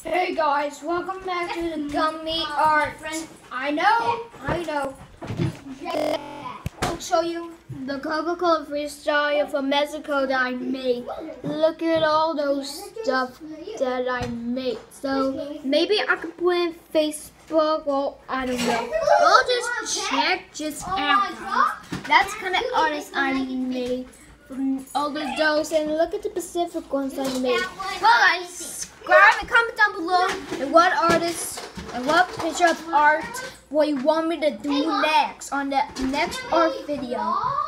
Hey guys, welcome back to the Gummy art. I know. I'll show you the Coca-Cola Freestyle from Mexico that I made. Look at all those stuff that I made. So maybe I can put in Facebook or I don't know. We'll just check out. That's kind of artist I made from all the those, and look at the specific ones I made. Well guys, subscribe and comment down below and what artist and what picture of art what you want me to do next on the next art video.